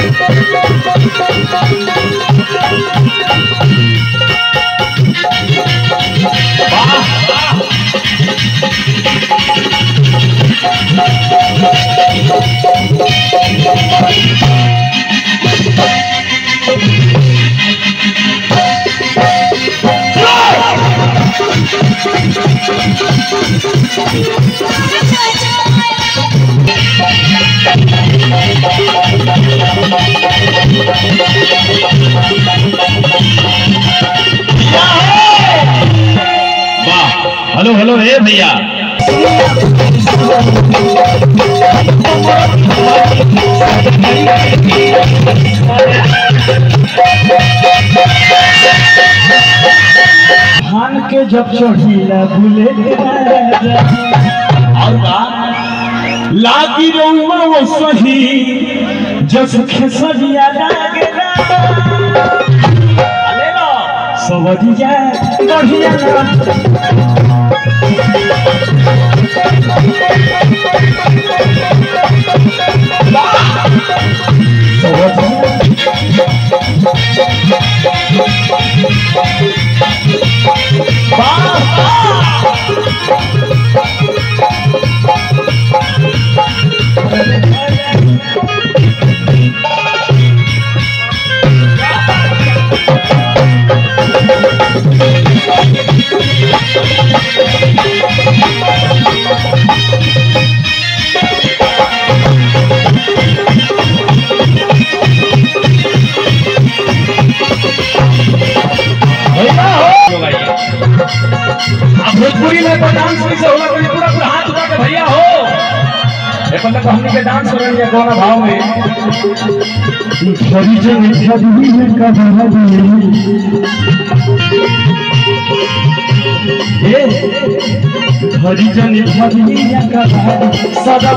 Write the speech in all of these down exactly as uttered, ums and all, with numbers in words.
hello hello हे भैया धान के जब चढ़ीला भूले और लागी रउआ वो सही जस खेसरिया लागेला सवरिया बढ़िया भोजपुरी में तो डांस कैसे होला कोई पूरा पूरा हाथ उठा के भैया हो ये पता तो हमनी के डांस कर रही है कौन भाव में हरी जन हरी में का भाव ए हरी जन हरी में का भाव सदा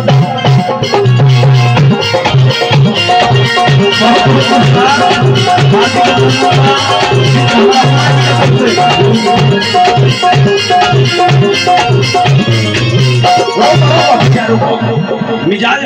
मिजाज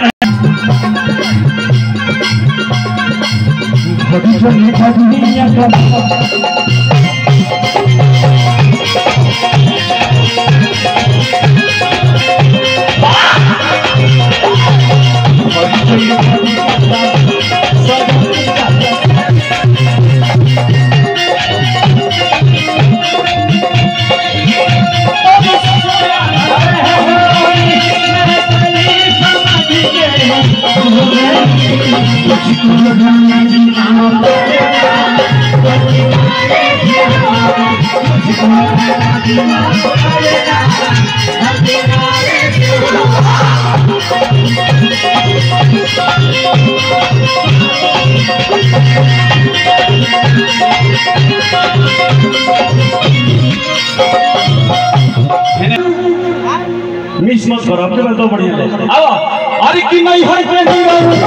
मिस मत करो अपने में तो बढ़िया है आओ अरे कि नहीं है के नहीं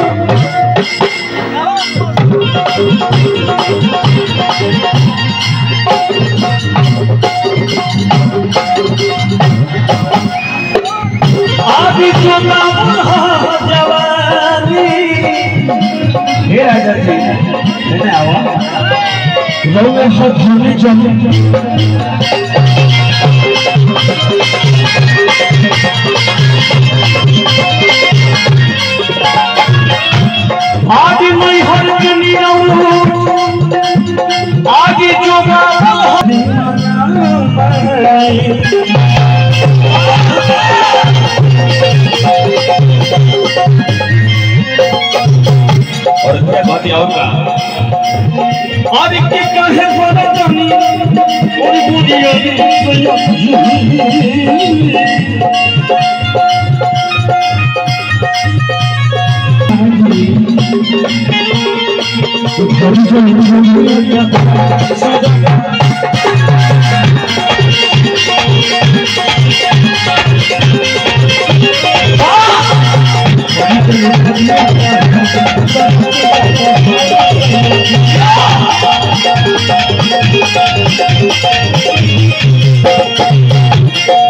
आदि जो नाम जवानी हे राजा जी मैंने आवा लोग हाथ में जम आदि मैं हर जनी आदि जो और क्या बात और का आदि के कहे बड़ा जनी और बुढ़िया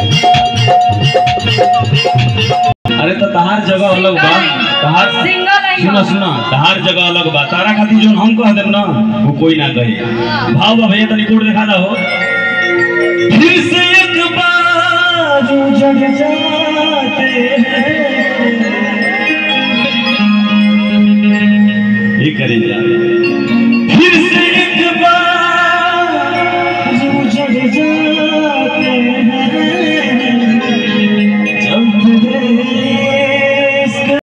अरे तो तहार जगह अलग बा तहार सिंगल सुना सुना तहार जगह अलग बा तारा खातिर जोन हम कह देम ना वो कोई ना कहे भाव बा भैया तनी कोड दिखा दो फिर से एक बार जग जाते हैं ये करें जा